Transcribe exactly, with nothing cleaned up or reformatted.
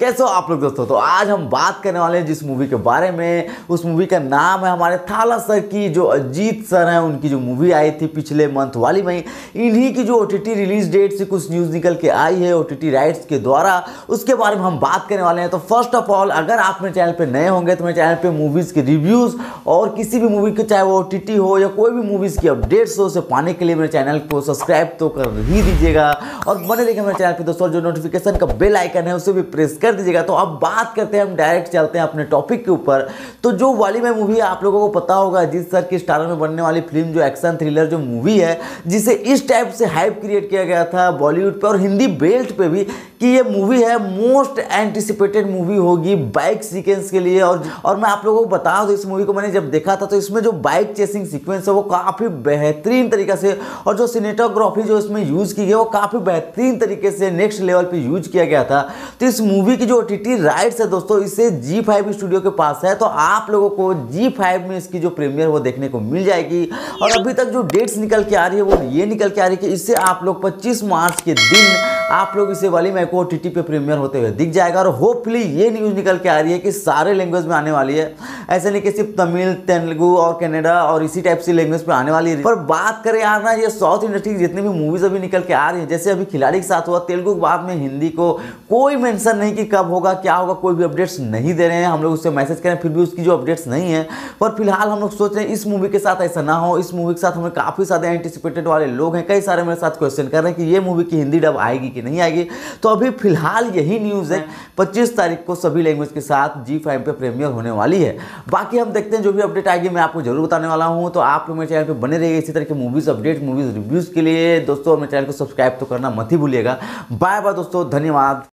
कैसे हो आप लोग दोस्तों। तो आज हम बात करने वाले हैं जिस मूवी के बारे में, उस मूवी का नाम है हमारे थाला सर की, जो अजीत सर हैं उनकी जो मूवी आई थी पिछले मंथ वाली में, इन्हीं की जो ओटीटी रिलीज डेट से कुछ न्यूज़ निकल के आई है ओटीटी राइट्स के द्वारा, उसके बारे में हम बात करने वाले हैं। तो फर्स्ट ऑफ ऑल, अगर आप मेरे चैनल पर नए होंगे तो मेरे चैनल पर मूवीज़ के रिव्यूज़ और किसी भी मूवी के, चाहे वो ओटीटी हो या कोई भी मूवीज़ की अपडेट्स हो, उसे पाने के लिए मेरे चैनल को सब्सक्राइब तो कर ही दीजिएगा और बने रहिएगा मेरे चैनल पे दोस्तों। जो नोटिफिकेशन का बेल आइकन है उसे भी प्रेस कर दीजिएगा। तो अब बात करते हैं, हम डायरेक्ट चलते हैं अपने टॉपिक के ऊपर। तो जो वाली में मूवी है, आप लोगों को पता होगा अजीत सर की स्टारर में बनने वाली फिल्म, जो एक्शन थ्रिलर जो मूवी है, जिसे इस टाइप से हाइप क्रिएट किया गया था बॉलीवुड पे और हिंदी बेल्ट पे भी कि ये मूवी है मोस्ट एंटिसिपेटेड मूवी होगी बाइक सीक्वेंस के लिए। और और मैं आप लोगों को बता दूं, इस मूवी को मैंने जब देखा था तो इसमें जो बाइक चेसिंग सीक्वेंस है वो काफ़ी बेहतरीन तरीके से, और जो सिनेटोग्राफी जो इसमें यूज़ की गई वो काफ़ी बेहतरीन तरीके से नेक्स्ट लेवल पे यूज किया गया था। तो इस मूवी की जो ओटीटी राइट्स है दोस्तों, इसे जी फाइव स्टूडियो के पास है। तो आप लोगों को जी फाइव में इसकी जो प्रीमियर वो देखने को मिल जाएगी। और अभी तक जो डेट्स निकल के आ रही है वो ये निकल के आ रही है कि इससे आप लोग पच्चीस मार्च के दिन आप लोग इसे वाली में को ओटीटी पे प्रीमियर होते हुए दिख जाएगा। और होपफुली ये न्यूज़ निकल के आ रही है कि सारे लैंग्वेज में आने वाली है, ऐसे नहीं कि सिर्फ तमिल, तेलुगु और कन्नड़ा और इसी टाइप से लैंग्वेज पे आने वाली है। पर बात करें यार ना, ये साउथ इंडस्ट्री की जितनी भी मूवीज अभी निकल के आ रही है, जैसे अभी खिलाड़ी के साथ हुआ, तेलुगु के बाद में हिंदी को कोई मेंशन नहीं कि कब होगा क्या होगा, कोई भी अपडेट्स नहीं दे रहे हैं। हम लोग उससे मैसेज करें फिर भी उसकी जो अपडेट्स नहीं है। पर फिलहाल हम लोग सोच रहे हैं इस मूवी के साथ ऐसा ना हो। इस मूवी के साथ हमें काफ़ी ज़्यादा एंटिसिपेटेड वाले लोग हैं, कई सारे मेरे साथ क्वेश्चन कर रहे हैं कि ये मूवी की हिंदी डब आएगी कि नहीं आएगी। तो अभी फिलहाल यही न्यूज़ है, पच्चीस तारीख को सभी लैंग्वेज के साथ जी फाइव पे प्रीमियर होने वाली है। बाकी हम देखते हैं, जो भी अपडेट आएगी मैं आपको जरूर बताने वाला हूँ। तो आप लोग मेरे चैनल पे बने रहिए इसी तरह के मूवीज़ अपडेट, मूवीज़ रिव्यूज़ के लिए दोस्तों। मेरे चैनल को सब्सक्राइब तो करना मत ही भूलिएगा। बाय बाय दोस्तों, धन्यवाद।